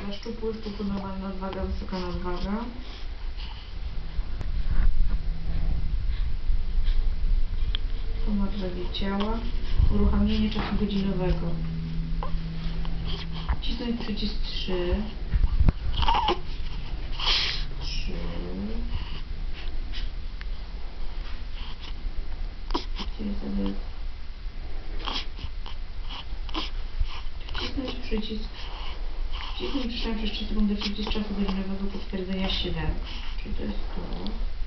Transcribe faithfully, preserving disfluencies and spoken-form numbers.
szczupły, szczupły, normalna nadwaga, wysoka nadwaga. Temat wagi ciała. Uruchamienie czasu godzinowego. Wcisnąć przycisk trzy. trzy. Wcisnąć przycisk. Wcisnąć przez trzy sekundy przycisk czasu godzinowego potwierdzenia siedem. Czyli to jest to.